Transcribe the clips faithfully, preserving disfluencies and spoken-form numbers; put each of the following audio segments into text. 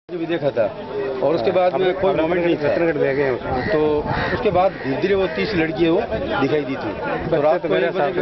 भी देखा था और उसके बाद में कोई मोमेंट नहीं था, तो उसके बाद धीरे धीरे वो तीस लड़कियां वो दिखाई दी थी। तो रात को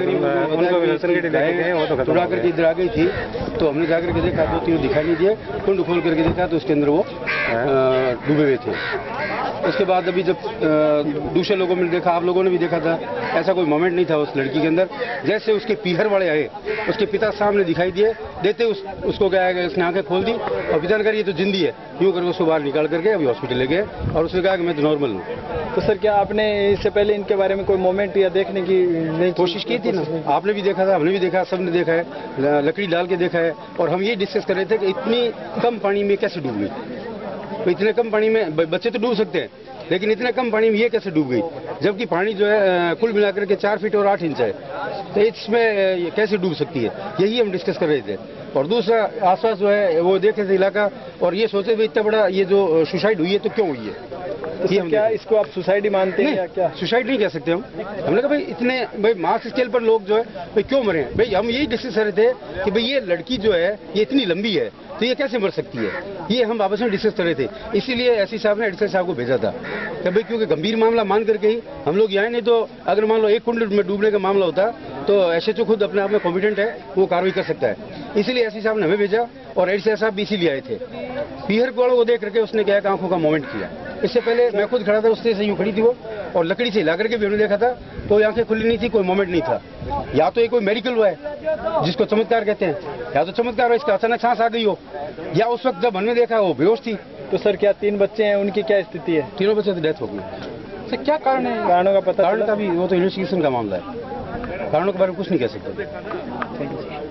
उड़ा करके इधर आ गई थी, तो हमने जाकर के देखा तो तीनों दिखाई नहीं दिए। कुंड खोल करके देखा तो उसके अंदर वो डूबे हुए थे। उसके बाद अभी जब दूसरे लोगों ने देखा, आप लोगों ने भी देखा था, ऐसा कोई मोमेंट नहीं था उस लड़की के अंदर। जैसे उसके पीहर वाले आए, उसके पिता सामने दिखाई दिए देते उस, उसको क्या है, उसने आंखें खोल दी और पिता ने कहा ये तो जिंदी है, यूं करके उसको बाहर निकाल करके अभी हॉस्पिटल ले गए और उसने कहा कि मैं तो नॉर्मल हूँ। तो सर क्या आपने इससे पहले इनके बारे में कोई मोमेंट या देखने की नहीं कोशिश की थी ना? आपने भी देखा था, हमने भी देखा, सबने देखा है, लकड़ी डाल के देखा है। और हम ये डिस्कस कर रहे थे कि इतनी कम पानी में कैसे डूब गई। तो इतने कम पानी में बच्चे तो डूब सकते हैं, लेकिन इतने कम पानी में ये कैसे डूब गई, जबकि पानी जो है कुल मिलाकर के चार फीट और आठ इंच है, तो इसमें कैसे डूब सकती है, यही हम डिस्कस कर रहे थे। और दूसरा आसपास जो है वो देखे थे इलाका और ये सोचे थे इतना बड़ा ये जो सुसाइड हुई है तो क्यों हुई है। तो क्या इसको आप सुसाइड ही मानते हैं या क्या? सुसाइड नहीं कह सकते हम। हमने कहा भाई इतने भाई मास स्केल पर लोग जो है भाई क्यों मरे हैं। भाई हम यही डिस्कस कर रहे थे कि भाई ये लड़की जो है ये इतनी लंबी है तो ये कैसे मर सकती है, ये हम आपस में डिस्कस कर रहे थे। इसीलिए एसपी साहब ने एडिशनल साहब को भेजा था कि भाई क्योंकि गंभीर मामला मान करके ही हम लोग यहाँ, नहीं तो अगर मान लो एक कुंड में डूबने का मामला होता तो एसएचओ खुद अपने आप में कॉम्पिटेंट है, वो कार्रवाई कर सकता है। इसीलिए एसपी साहब ने हमें भेजा और एडिशनल साहब भी इसीलिए आए थे। पीहर वालों को देख करके उसने क्या है आंखों का मूवमेंट किया। इससे पहले मैं खुद खड़ा था, उससे से यूं खड़ी थी वो, और लकड़ी से हिला करके भी हमने देखा था तो आंखें खुली नहीं थी, कोई मोमेंट नहीं था। या तो ये कोई मेडिकल हुआ है जिसको चमत्कार कहते हैं, या तो चमत्कार हो इसका अचानक सांस आ गई हो, या उस वक्त जब हमने देखा वो बेहोश थी। तो सर क्या तीन बच्चे हैं, उनकी क्या स्थिति है? तीनों बच्चों की डेथ हो गई। सर क्या कारण है, कारणों का पता कारण का भी वो तो इन्वेस्टिगेशन का मामला है, कारणों के बारे में कुछ नहीं कह सकते।